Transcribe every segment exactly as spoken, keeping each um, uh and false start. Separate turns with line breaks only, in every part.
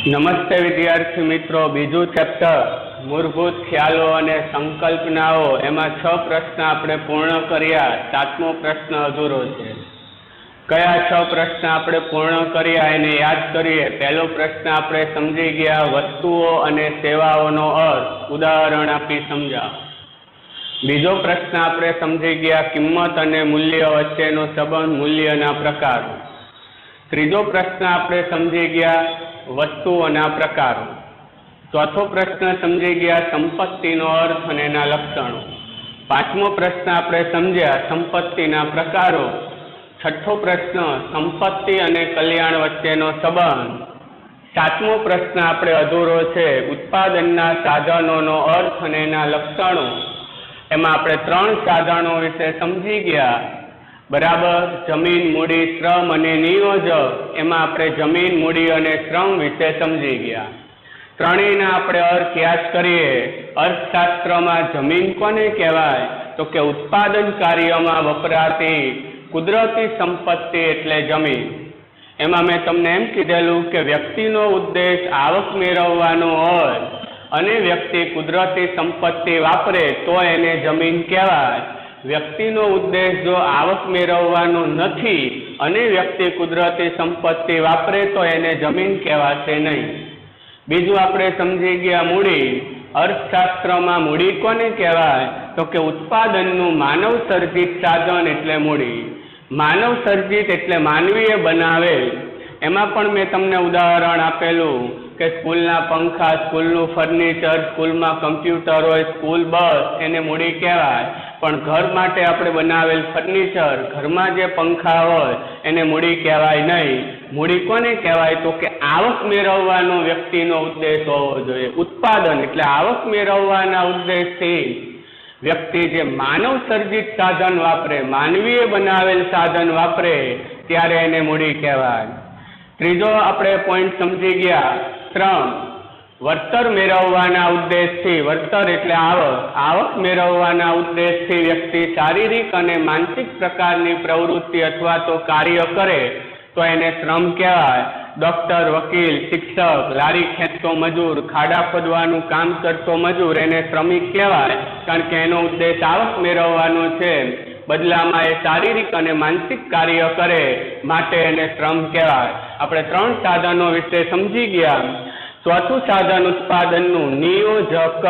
નમસ્તે વિદ્યાર્થી મિત્રો, બીજું ચેપ્ટર મૂળભૂત ખ્યાલો અને સંકલ્પનાઓ, એમાં છ પ્રશ્ન આપણે પૂર્ણ કર્યા. સાતમો પ્રશ્ન અધૂરો છે. કયા છ પ્રશ્ન આપણે પૂર્ણ કર્યા એને યાદ કરીએ. પહેલો પ્રશ્ન આપણે સમજી ગયા વસ્તુઓ અને સેવાઓનો અર્થ, ઉદાહરણ આપી સમજાવો. બીજો પ્રશ્ન આપણે સમજી ગયા કિંમત અને મૂલ્ય વચ્ચેનો સંબંધ, મૂલ્યના પ્રકારો. ત્રીજો પ્રશ્ન આપણે સમજી ગયા વસ્તુઓના પ્રકારો. ચોથો પ્રશ્ન સમજી ગયા સંપત્તિનો અર્થ અને એના લક્ષણો. પાંચમો પ્રશ્ન આપણે સમજ્યા સંપત્તિના પ્રકારો. છઠ્ઠો પ્રશ્ન સંપત્તિ અને કલ્યાણ વચ્ચેનો સંબંધ. સાતમો પ્રશ્ન આપણે અધૂરો છે ઉત્પાદનના સાધનોનો અર્થ અને એના લક્ષણો. એમાં આપણે ત્રણ સાધનો વિશે સમજી ગયા. બરાબર, જમીન, મૂડી, શ્રમ અને નિયોજક. એમાં આપણે જમીન, મૂડી અને શ્રમ વિશે સમજી ગયા. ત્રણેયના આપણે અર્થ યાદ કરીએ. અર્થશાસ્ત્રમાં જમીન કોને કહેવાય? તો કે ઉત્પાદન કાર્યમાં વપરાતી કુદરતી સંપત્તિ એટલે જમીન. એમાં મેં તમને એમ કીધેલું કે વ્યક્તિનો ઉદ્દેશ આવક મેળવવાનો હોય અને વ્યક્તિ કુદરતી સંપત્તિ વાપરે તો એને જમીન કહેવાય. વ્યક્તિનો ઉદ્દેશ જો આવક મેળવવાનો નથી અને વ્યક્તિ કુદરતી સંપત્તિ વાપરે તો એને જમીન કહેવાશે નહીં. બીજું આપણે સમજી ગયા મૂડી. અર્થશાસ્ત્રમાં મૂડી કોને કહેવાય? તો કે ઉત્પાદનનું માનવ સર્જિત સાધન એટલે મૂડી. માનવ સર્જિત એટલે માનવીએ બનાવેલ. એમાં પણ મેં તમને ઉદાહરણ આપેલું કે સ્કૂલના પંખા, સ્કૂલનું ફર્નિચર, સ્કૂલમાં કમ્પ્યુટર હોય, સ્કૂલ બસ, એને મૂડી કહેવાય. પણ ઘર માટે આપણે બનાવેલ ફર્નિચર, ઘરમાં જે પંખા હોય એને મૂડી કહેવાય નહીં. મૂડી કોને કહેવાય? તો કે આવક મેળવવાનો વ્યક્તિનો ઉદ્દેશ હોવો જોઈએ. ઉત્પાદન એટલે આવક મેળવવાના ઉદ્દેશથી વ્યક્તિ જે માનવ સર્જિત સાધન વાપરે, માનવીએ બનાવેલ સાધન વાપરે ત્યારે એને મૂડી કહેવાય. ત્રીજો આપણે પોઈન્ટ સમજી ગયા શ્રમ. વળતર મેળવવાના ઉદ્દેશથી, વળતર એટલે આવક, આવક મેળવવાના ઉદ્દેશથી વ્યક્તિ શારીરિક અને માનસિક પ્રકારની પ્રવૃત્તિ અથવા તો કાર્ય કરે તો એને શ્રમ કહેવાય. ડોક્ટર, વકીલ, શિક્ષક, લારી ખેંચતો મજૂર, ખાડા ખોદવાનું કામ કરતો મજૂર એને શ્રમિક કહેવાય, કારણ કે એનો ઉદ્દેશ આવક મેળવવાનો છે. બદલામાં એ શારીરિક અને માનસિક કાર્ય કરે માટે એને શ્રમ કહેવાય. આપણે ત્રણ સાધનો વિશે સમજી ગયા. ચોથું સાધન ઉત્પાદનનું નિયોજક.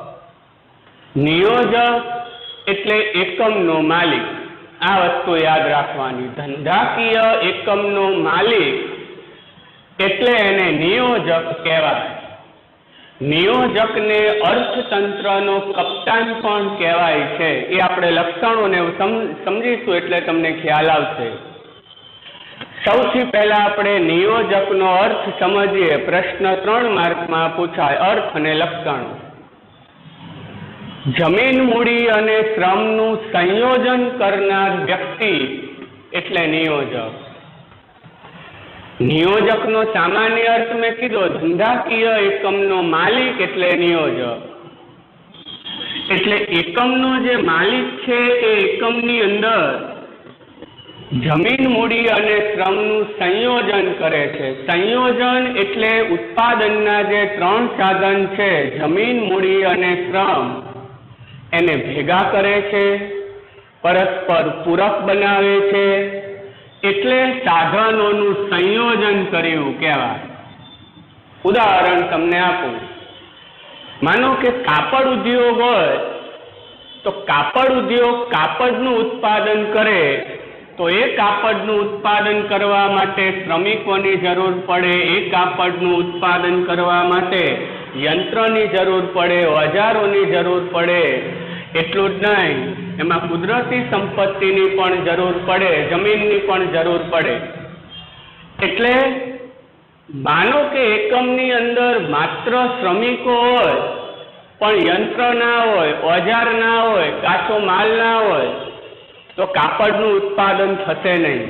નિયોજક એટલે એકમનો માલિક. આ વસ્તુ યાદ રાખવાની. ધંધાકીય એકમનો માલિક એટલે એને નિયોજક કહેવાય. નિયોજકને અર્થતંત્રનો કપ્તાન પણ કહેવાય છે. એ આપણે લક્ષણોને સમજીશું એટલે તમને ખ્યાલ આવશે. સૌથી પહેલા આપણે નિયોજકનો અર્થ સમજીએ. પ્રશ્ન ત્રણ માર્કમાં પૂછાય, અર્થ અને લક્ષણો. જમીન, મૂડી અને શ્રમનું સંયોજન કરનાર વ્યક્તિ એટલે નિયોજક. નિયોજકનો સામાન્ય અર્થ મેં કીધો, ધંધાકીય એકમનો માલિક એટલે નિયોજક. એટલે એકમનો જે માલિક છે એ એકમની અંદર જમીન, મૂડી અને શ્રમનું સંયોજન કરે છે. સંયોજન એટલે ઉત્પાદનના જે ત્રણ સાધન છે, જમીન, મૂડી અને શ્રમ, એને ભેગા કરે છે, પરસ્પર પૂરક બનાવે છે. એટલે સાધનોનું સંયોજન કર્યું કહેવાય. ઉદાહરણ તમને આપું. માનો કે કાપડ ઉદ્યોગ હોય તો કાપડ ઉદ્યોગ કાપડનું ઉત્પાદન કરે તો એ કાપડનું ઉત્પાદન કરવા માટે શ્રમિકોની જરૂર પડે. એ કાપડનું ઉત્પાદન કરવા માટે યંત્રની જરૂર પડે, ઓજારોની જરૂર પડે. એટલું જ નહીં, એમાં કુદરતી સંપત્તિની પણ જરૂર પડે, જમીનની પણ જરૂર પડે. એટલે માનો કે એકમની અંદર માત્ર શ્રમિકો હોય પણ યંત્ર ના હોય, ઓજાર ના હોય, કાચો માલ ના હોય તો કાપડનું ઉત્પાદન થશે નહીં.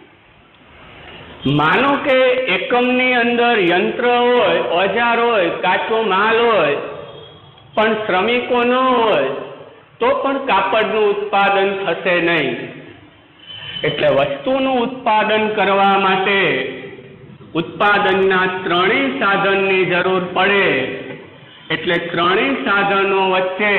માનો કે એકમની અંદર યંત્ર હોય, ઓજાર હોય, કાચો માલ હોય પણ શ્રમિકો ન હોય તો પણ કાપડનું ઉત્પાદન થશે નહીં. એટલે વસ્તુનું ઉત્પાદન કરવા માટે उत्पादनना त्रणेय साधननी जरूर पड़े एटले त्रणेय साधनों वच्चे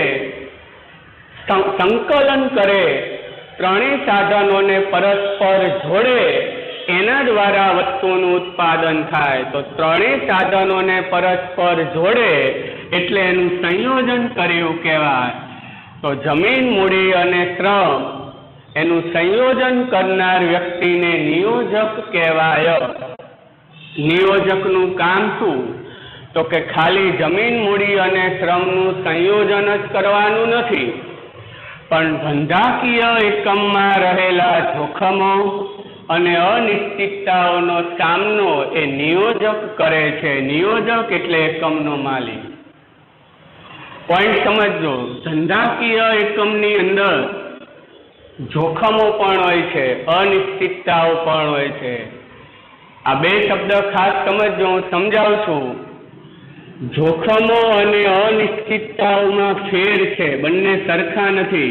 संकलन करे, त्रणेय साधनों ने परस्पर जोड़े, एना द्वारा वस्तुनुं उत्पादन थाय। तो त्रणेय साधनों ने परस्पर जोड़े एटले एनुं संयोजन कर्युं कहेवाय। तो जमीन, मूड़ी अने श्रम एनुं संयोजन करनार व्यक्ति ने नियोजक कहेवाय। नियोजकनुं काम शुं? तो के खाली जमीन, मूड़ी अने श्रमनुं संयोजन ज करवानुं नथी, पण धंधाकीय एकममां रहेला जोखमो अने अनिश्चितताओनो सामनो ए नियोजक करे छे। नियोजक एटले एकमनो मालिक। पॉइंट समझो, धंधाकीय एकमनी अंदर जोखमो पण होय छे, अनिश्चितताओ पण होय छे। आ बे शब्द खास समझो, हूँ समजावुं छुं। जोखमो अने अनिश्चितताओमां फेर छे, बंने सरखा नथी।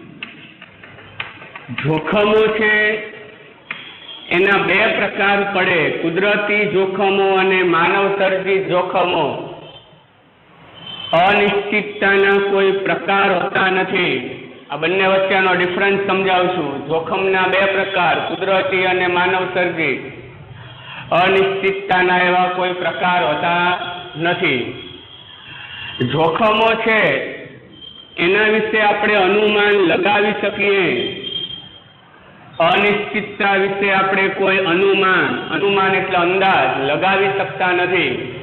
जोखमो छे एना बे प्रकार पड़े, कुदरती जोखमो अने मानव सर्जित जोखमो। अनिश्चितताना कोई प्रकार होता नथी। आ बंने वच्चेनो डिफरन्स समजावुं छुं। जोखमना बे प्रकार, कुदरती अने मानव सर्जित। अनिश्चितताना एवा कोई प्रकार होता नथी। जोखमो छे एना विषे आपणे अनुमान लगावी सकीए, अनिश्चितता विषे आपणे कोई अनुमान अनुमान एटले अंदाज लगावी सकता नथी।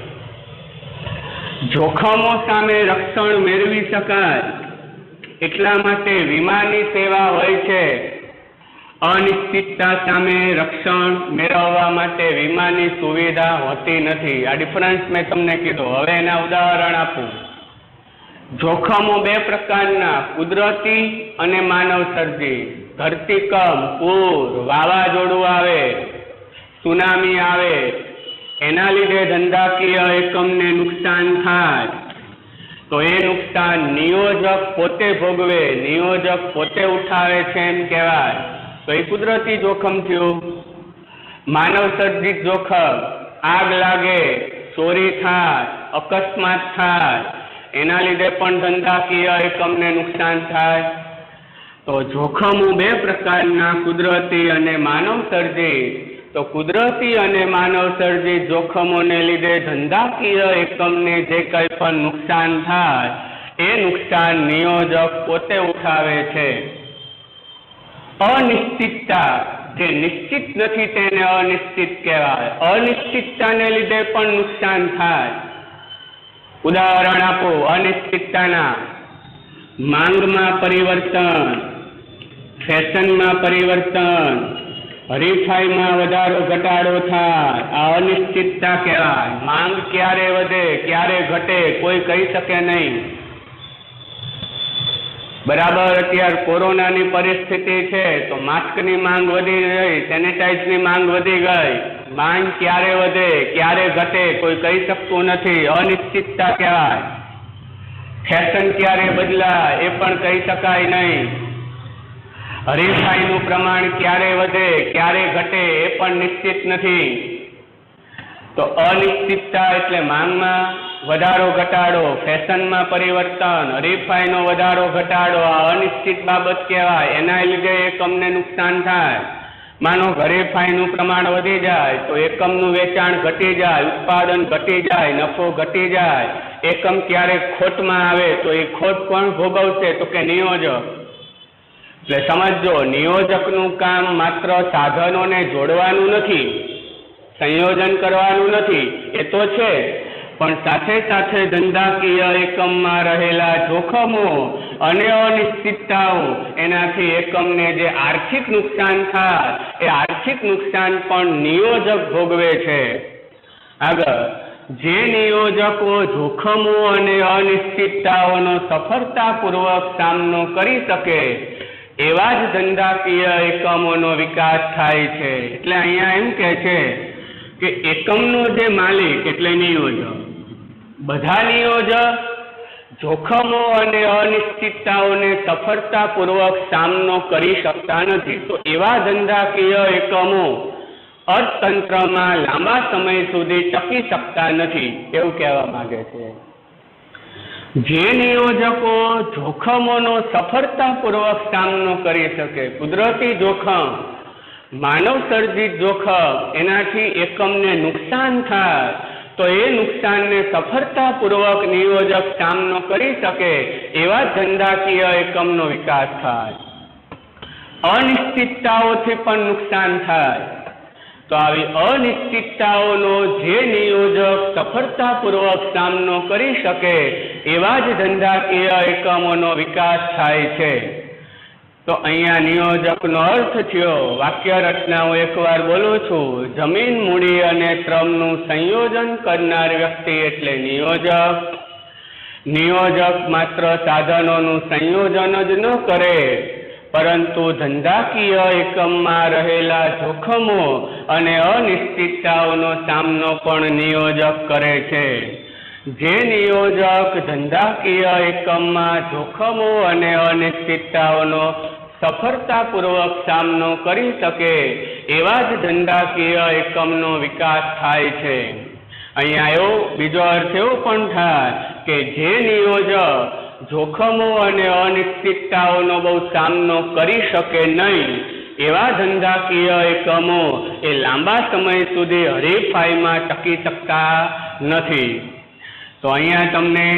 जोखमो सामे रक्षण मेळवी शकाय એટલા માટે વીમાની સેવા હોય છે। અનિશ્ચિતતા સામે રક્ષણ મેળવવા માટે વીમાની સુવિધા હોતી નથી। આ ડિફરન્સ મેં તમને કીધું। હવે એના ઉદાહરણ આપું। જોખમો બે પ્રકારના, કુદરતી અને માનવ સર્જિત। ધરતીકંપ, પૂર, વાવાઝોડું આવે, સુનામી આવે, એના લીધે ધંધાકીય એકમને નુકસાન થાય तो ए नुकसान नियोजक पोते भोगवे, नियोजक पोते उठावे छे एम कहेवाय। तो ए कुदरती जोखम थयुं। मानव सर्जित जोखम, आग लागे, चोरी थाय, अकस्मात थाय, एना लीधे पण धंधाकीय एकमने नुकसान थाय। तो जोखमो बे प्रकारना, कुदरती अने मानव सर्जित। तो कुदरती अने मानव सर्जित जोखमोने लीधे धंधाकीय एकमने जे कई पण नुकसान थाय ए नुकसान नियोजक पोते उठावे छे। अनिश्चितता जे निश्चित नथी तेने अनिश्चित कहेवाय। अनिश्चितताने लीधे पण नुकसान थाय। उदाहरण आपो अनिश्चितताना। मांगमां परिवर्तन, फैशनमां परिवर्तन, हरीफाई में वधारो घटाडो थाय, आ अनिश्चितता कहेवाय। मांग क्यारे वधे क्यारे घटे कोई कही सके नहीं। बराबर अत्यार कोरोना नी परिस्थिति छे तो मास्क नी मांग वधी गई, सेनेटाइज नी मांग वधी गई। मांग क्यारे वधे क्यारे घटे कोई कही सकतुं नथी, अनिश्चितता कहेवाय। फैशन क्यारे बदलाय ए पण कही शकाय नहीं। हरीफाईनुं प्रमाण क्यारे वधे क्यारे घटे ए पण निश्चित नथी। तो अनिश्चितता एटले मांगमां वधारो घटाडो, फैशनमां परिवर्तन, हरीफाईनो वधारो घटाडो, आ अनिश्चित बाबत कहेवाय। एना लीधे एकमने नुकसान थाय। मानो हरीफाईनुं प्रमाण वधी जाय तो एकमनुं वेचाण घटी जाय, उत्पादन घटी जाय, नफो घटी जाय। एकम क्यारेक खोटमां आवे तो ए खोट कोण भोगवशे? तो के नियोजक। એટલે સમજો, નિયોજકનું કામ માત્ર સાધનોને જોડવાનું નથી, સંયોજન કરવાનું નથી, એ તો છે, પણ સાથે સાથે ધંધાકીય એકમમાં રહેલા જોખમો અને અનિશ્ચિતતાઓ એનાથી એકમને જે આર્થિક નુકસાન થાય એ આર્થિક નુકસાન પણ નિયોજક ભોગવે છે। આગળ, જે નિયોજકો જોખમો અને અનિશ્ચિતતાઓનો સફળતાપૂર્વક સામનો કરી શકે एवा ज धंधाकीय एकमोनो विकास थाय छे। एटले अहींया एम कहे छे के एकमनो जे मालिक एटले नियोजक, बधा नियोजक जोखमो अने अनिश्चितताओने सफलतापूर्वक सामनो करी शकता नथी। तो एवा धंधाकीय एकमो અર્થતંત્રમાં લાંબા સમય સુધી ટકી શકતા નથી એવું કહેવા માંગે છે। જે નિયોજકો જોખમોનો સફળતાપૂર્વક સામનો કરી શકે, કુદરતી જોખમ, માનવ સર્જિત જોખમ, એનાથી એકમને નુકસાન થાય તો એ નુકસાનને સફળતાપૂર્વક નિયોજક સામનો કરી શકે એવા ધંધાકીય એકમનો વિકાસ થાય। અનિશ્ચિતતાઓથી પણ નુકસાન થાય તો આવી અનિશ્ચિતતાઓનો જે નિયોજક સફળતાપૂર્વક સામનો કરી શકે એવા જ ધંધાકીય એકમોનો વિકાસ થાય છે। તો અહીંયા નિયોજકનો અર્થ થયો, વાક્ય રચના હું એકવાર બોલું છું, જમીન, મૂડી અને શ્રમનું સંયોજન કરનાર વ્યક્તિ એટલે નિયોજક। નિયોજક માત્ર સાધનોનું સંયોજન જ ન કરે પરંતુ ધંધાકીય એકમમાં રહેલા જોખમો અને અનિશ્ચિતતાઓનો સામનો પણ નિયોજક કરે છે। જે નિયોજક ધંધાકીય એકમમાં જોખમો અને અનિશ્ચિતતાઓનો સફળતાપૂર્વક સામનો કરી શકે એવા જ ધંધાકીય એકમનો વિકાસ થાય છે। અહીંયા એવો બીજો અર્થ એવો પણ થાય કે જે નિયોજક જોખમો અને અનિશ્ચિતતાઓનો બહુ સામનો કરી શકે નહીં એવા ધંધાકીય એકમો એ લાંબા સમય સુધી હરીફાઈમાં ટકી શકતા નથી। તો અહીંયા તમને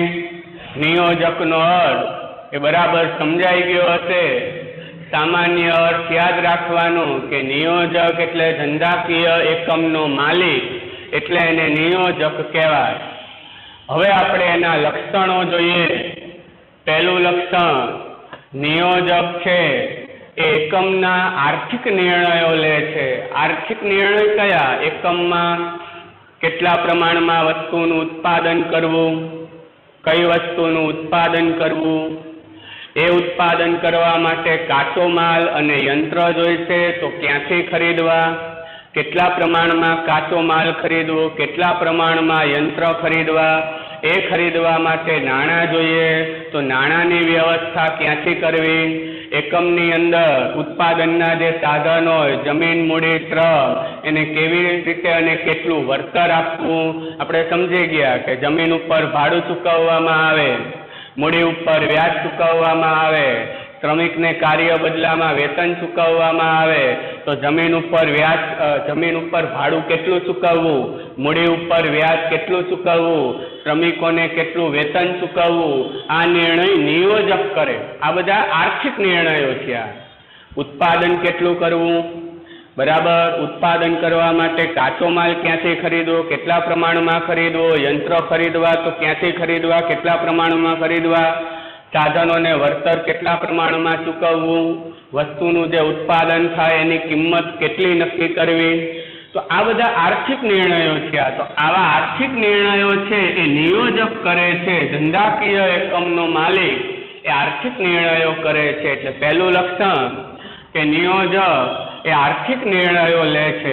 નિયોજકનો અર્થ એ બરાબર સમજાઈ ગયો હશે। સામાન્ય અર્થ યાદ રાખવાનો કે નિયોજક એટલે ધંધાકીય એકમનો માલિક, એટલે એને નિયોજક કહેવાય। હવે આપણે એના લક્ષણો જોઈએ। પહેલું લક્ષણ, નિયોજક છે એ એકમના આર્થિક નિર્ણયો લે છે। આર્થિક નિર્ણય કયા? એકમમાં કેટલા પ્રમાણમાં વસ્તુનું ઉત્પાદન કરવું, કઈ વસ્તુનું ઉત્પાદન કરવું, એ ઉત્પાદન કરવા માટે કાચો માલ અને યંત્ર જોઈશે તો ક્યાંથી ખરીદવા, કેટલા પ્રમાણમાં કાચો માલ ખરીદવો, કેટલા પ્રમાણમાં યંત્ર ખરીદવા, એ ખરીદવા માટે નાણાં જોઈએ તો નાણાંની વ્યવસ્થા ક્યાંથી કરવી, એકમની અંદર ઉત્પાદનના જે સાધનો હોય, જમીન, મૂડી, શ્રમ, એને કેવી રીતે અને કેટલું વળતર આપવું આપણે સમજી ગયા કે જમીન ઉપર ભાડું ચૂકવવામાં આવે, મૂડી ઉપર વ્યાજ ચૂકવવામાં આવે, શ્રમિકને કાર્ય બદલામાં વેતન ચૂકવવામાં આવે તો જમીન ઉપર વ્યાજ જમીન ઉપર ભાડું કેટલું ચૂકવવું, મૂડી ઉપર વ્યાજ કેટલું ચૂકવવું, શ્રમિકોને કેટલું વેતન ચૂકવવું, આ નિર્ણય નિયોજક કરે। આ બધા આર્થિક નિર્ણયો થયા। ઉત્પાદન કેટલું કરવું, બરાબર, ઉત્પાદન કરવા માટે કાચો માલ ક્યાંથી ખરીદવો, કેટલા પ્રમાણમાં ખરીદવો, યંત્ર ખરીદવા તો ક્યાંથી ખરીદવા, કેટલા પ્રમાણમાં ખરીદવા, સાધનોને વળતર કેટલા પ્રમાણમાં ચૂકવવું, વસ્તુનું જે ઉત્પાદન થાય એની કિંમત કેટલી નક્કી કરવી, તો આ બધા આર્થિક નિર્ણયો થયા। તો આવા આર્થિક નિર્ણયો છે એ નિયોજક કરે છે। ધંધાકીય એકમનો માલિક એ આર્થિક નિર્ણયો કરે છે। એટલે પહેલું લક્ષણ કે નિયોજક એ આર્થિક નિર્ણયો લે છે।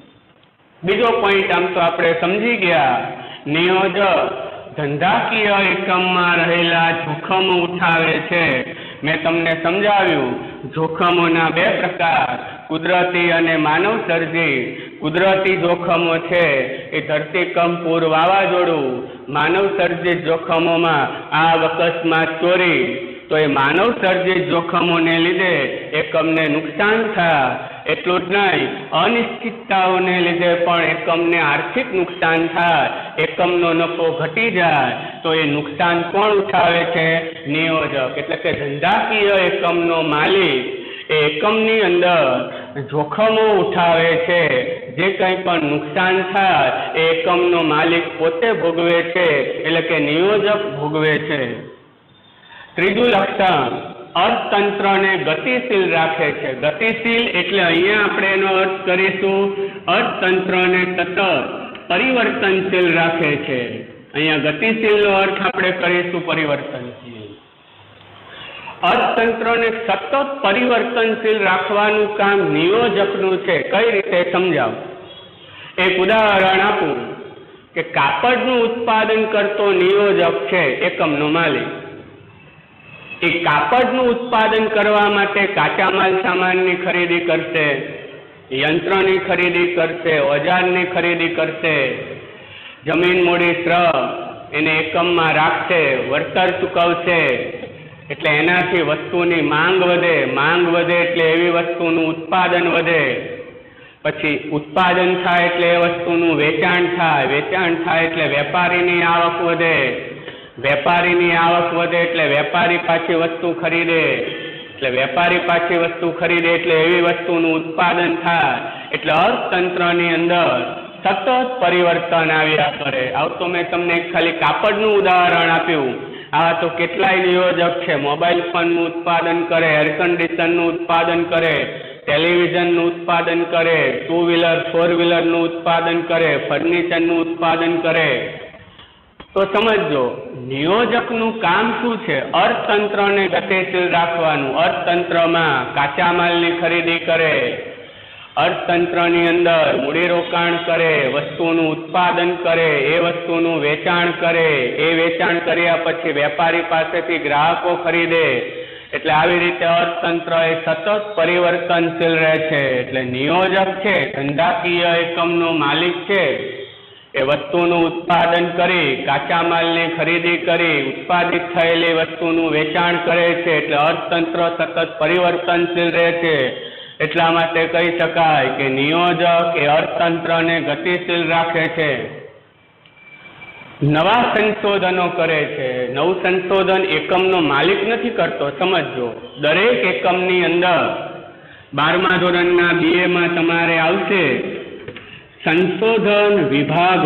બીજો પોઈન્ટ આમ તો આપણે સમજી ગયા, નિયોજક ધંધાકીય એકમમાં રહેલા જોખમો ઉઠાવે છે। મેં તમને સમજાવ્યું જોખમોના બે પ્રકાર, કુદરતી અને માનવ સર્જિત। કુદરતી જોખમો છે એ ધરતીકંપ, પૂર, વાવાઝોડું। માનવ સર્જિત જોખમોમાં આગ, અકસ્માત, ચોરી। તો એ માનવ સર્જિત જોખમોને લીધે એકમને નુકસાન થાય। એટલું જ નહીં, અનિશ્ચિતતાઓને લીધે પણ એકમને આર્થિક નુકસાન થાય, એકમનો નફો ઘટી જાય તો એ નુકસાન કોણ ઉઠાવે છે? નિયોજક। એટલે કે ધંધાકીય એકમનો માલિક એ એકમની અંદર જોખમો ઉઠાવે છે। જે કંઈ પણ નુકસાન થાય એ એકમનો માલિક પોતે ભોગવે છે, એટલે કે નિયોજક ભોગવે છે। ત્રીજું લક્ષણ, અર્થતંત્રને ગતિશીલ રાખે છે। ગતિશીલ એટલે અહીંયા આપણે એનો અર્થ કરીશું અર્થતંત્રને સતત પરિવર્તનશીલ રાખે છે। અહીંયા ગતિશીલનો અર્થ આપણે કરીશું પરિવર્તનશીલ। અર્થતંત્રને સતત પરિવર્તનશીલ રાખવાનું કામ નિયોજકનું છે। કઈ રીતે સમજાવું? એક ઉદાહરણ આપું કે કાપડનું ઉત્પાદન કરતો નિયોજક છે એકમનો માલિક। એ કાપડનું ઉત્પાદન કરવા માટે કાચા માલ સામાનની ખરીદી કરશે, यंत्रोनी खरीदी करशे, औजारनी खरीदी करशे, जमीन मूडी श्रम एने एकममां राखशे, वळतर चूकवशे एटले एनाथी वस्तुनी मांग वधे, मांग वधे एटले एवी वस्तुनुं उत्पादन वधे, पछी उत्पादन थाय एटले ए वस्तुनुं वेचाण थाय, वेचाण थाय एटले वेपारीनी आवक वधे, वेपारीनी आवक वधे एटले वेपारी पाછી वस्तु खरीदे, એટલે વેપારી પાછી વસ્તુ ખરીદે એટલે એવી વસ્તુનું ઉત્પાદન થાય, એટલે અર્થતંત્રની અંદર સતત પરિવર્તન આવ્યા કરે. આવું તો મેં તમને ખાલી કાપડનું ઉદાહરણ આપ્યું. આવા તો કેટલાય નિયોજક છે. મોબાઈલ ફોનનું ઉત્પાદન કરે, એર કન્ડિશનનું ઉત્પાદન કરે, ટેલિવિઝનનું ઉત્પાદન કરે, ટુ વ્હીલર ફોર વ્હીલરનું ઉત્પાદન કરે, ફર્નિચરનું ઉત્પાદન કરે. તો સમજો નિયોજકનું કામ શું છે? અર્થતંત્રને ગતિશીલ રાખવાનું. અર્થતંત્રમાં કાચા માલની ખરીદી કરે, અર્થતંત્રની અંદર મૂડીરોકાણ કરે, વસ્તુનું ઉત્પાદન કરે, એ વસ્તુનું વેચાણ કરે, એ વેચાણ કર્યા પછી વેપારી પાસેથી ગ્રાહકો ખરીદે. એટલે આવી રીતે અર્થતંત્ર એ સતત પરિવર્તનશીલ રહે છે. એટલે નિયોજક છે, ધંધાકીય એકમનો માલિક છે, એ વસ્તુનું ઉત્પાદન કરી, કાચા માલની ખરીદી કરી, ઉત્પાદિત થયેલી વસ્તુનું વેચાણ કરે છે. એટલે અર્થતંત્ર સતત પરિવર્તનશીલ રહે છે. એટલા માટે કહી શકાય કે નિયોજક એ અર્થતંત્રને ગતિશીલ રાખે છે. નવા સંશોધનો કરે છે. નવું સંશોધન એકમનો માલિક નથી કરતો. સમજો, દરેક એકમની અંદર બારમા ધોરણના બીએ માં તમારે આવશે संशोधन विभाग.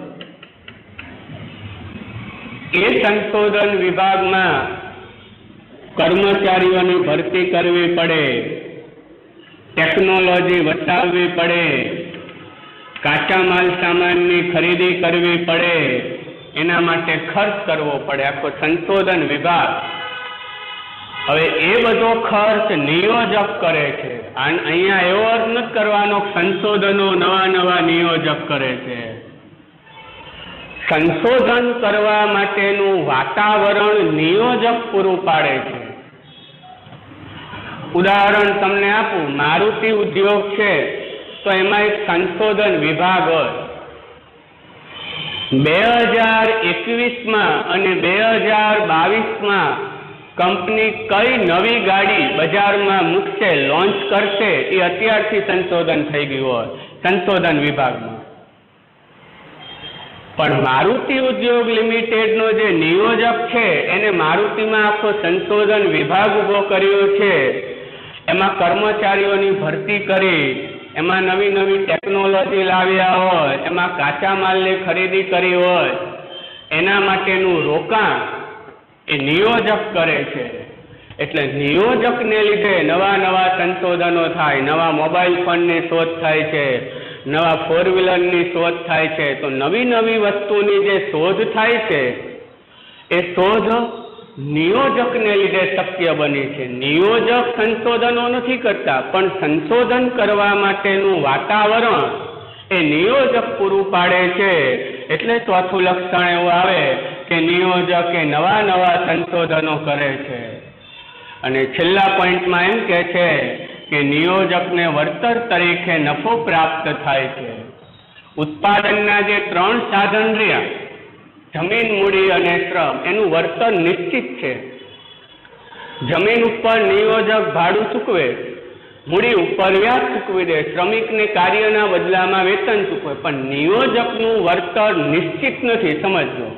ए संशोधन विभाग में कर्मचारीओ की भर्ती करवी पड़े, टेक्नोलॉजी वसाववी पड़े, काचा माल सामान की खरीदी करवी पड़े, एना माटे खर्च करवो पड़े. आखो संशोधन विभाग. હવે એ બધો ખર્ચ નિયોજક કરે છે. અહીંયા એવો અર્થ નથી કરવાનો સંશોધનો નવા નવા નિયોજક કરે છે. સંશોધન કરવા માટેનું વાતાવરણ નિયોજક પૂરું પાડે છે. ઉદાહરણ તમને આપું, મારુતિ ઉદ્યોગ છે તો એમાં એક સંશોધન વિભાગ હોય. બે હજાર એકવીસ માં અને બે હજાર બાવીસ માં कंपनी कई नवी गाड़ी बजार में मुकशे, लॉन्च करशे, ये अत्यारथी संशोधन थई गयुं होय संशोधन विभाग में. पण मारुति उद्योग लिमिटेड नो जे नियोजक छे एने मारुति में आखो संशोधन विभाग उभो कर्यो छे. एमां कर्मचारीओनी भरती करी, एमां नवी नवी टेक्नोलॉजी लाव्या होय, एमां काचा मालनी खरीदी करी होय, एना माटेनुं रोकाण ए नियोजक करे छे. एटले नियोजक ने लीधे नवा नवा संशोधनो थाय, नवा मोबाइल फोन ની શોધ થાય છે, नवा फोर व्हीलर ની શોધ થાય છે. तो नवी नवी वस्तुनी जे शोध थाय छे ए शोध नियोजक ने लीधे शक्य बनी छे. नियोजक संशोधनो नथी करता, पण संशोधन करवा माटेनुं वातावरण ए नियोजक पूरुं पाडे छे. एटले चौथुं लक्षण एवुं आवे के नियोजक ए नवा नवा संशोधनो करे छे. अने छेल्ला पॉइंट में एम कहे छे के नियोजक ने वळतर तरीके नफो प्राप्त थाय छे. उत्पादनना जे त्रण साधन रह्या, जमीन मूडी अने श्रम, एनुं वळतर निश्चित छे. जमीन उपर नियोजक भाडुं चूकवे, मूडी उपर व्याज चूकवी दे, श्रमिक ने कार्यना बदलामां वेतन चूकवे, पण नियोजकनुं वळतर निश्चित नथी. समजो,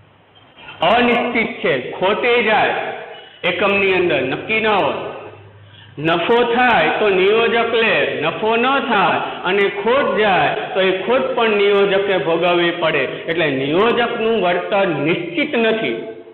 अनिश्चित है. खोटे जाए एकमनी अंदर नक्की न हो. नफो थाय तो नियोजक ले, नफो न थाय अने खोट जाए तो ए खोट पण नियोजके भोगववी पड़े. एटले नियोजकनुं वळतर निश्चित नथी.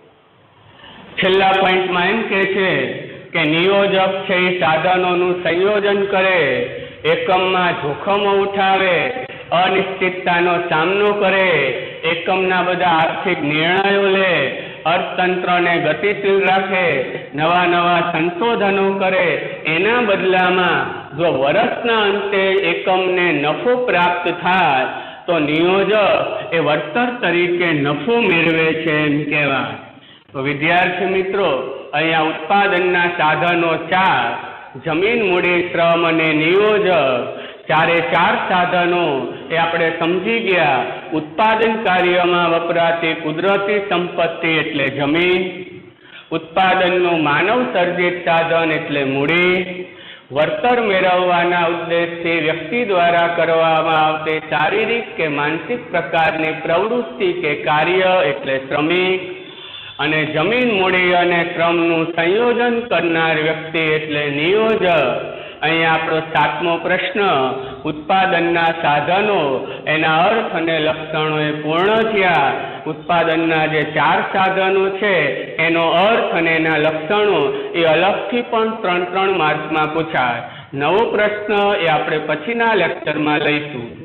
छेल्ला पॉइंट में एम कहे छे के नियोजक छे साधनोनुं संयोजन करे, एकममां जोखमो उठावे, अनिश्चिततानो सामनो करे, एकमना बधा आर्थिक निर्णयो ले, अर्थतंत्रने गतिशील राखे, नवा नवा संशोधनो करे. एना बदलामां जो वर्षना अंते एकमने नफो प्राप्त थाय तो नियोजक ए वळतर तरीके नफो मेळवे छे एम कहेवाय. तो विद्यार्थी मित्रों, अहींया उत्पादनना साधनो चार, जमीन मूडी श्रम अने नियोजक, ચારે ચાર સાધનો એ આપણે સમજી ગયા. ઉત્પાદન કાર્યમાં વપરાતી કુદરતી સંપત્તિ એટલે જમીન, ઉત્પાદનનું માનવ સર્જિત સાધન એટલે મૂડી, વળતર મેળવવાના ઉદ્દેશથી વ્યક્તિ દ્વારા કરવામાં આવતી શારીરિક કે માનસિક પ્રકારની પ્રવૃત્તિ કે કાર્ય એટલે શ્રમિક, અને જમીન, મૂડી અને શ્રમનું સંયોજન કરનાર વ્યક્તિ એટલે નિયોજક. અહીંયા આપણો સાતમો પ્રશ્ન ઉત્પાદનના સાધનો એના અર્થ અને લક્ષણો એ પૂર્ણ થયા. ઉત્પાદનના જે ચાર સાધનો છે એનો અર્થ અને એના લક્ષણો એ અલગથી પણ ત્રણ ત્રણ માર્કમાં પૂછાય. નવો પ્રશ્ન એ આપણે પછીના લેક્ચરમાં લઈશું.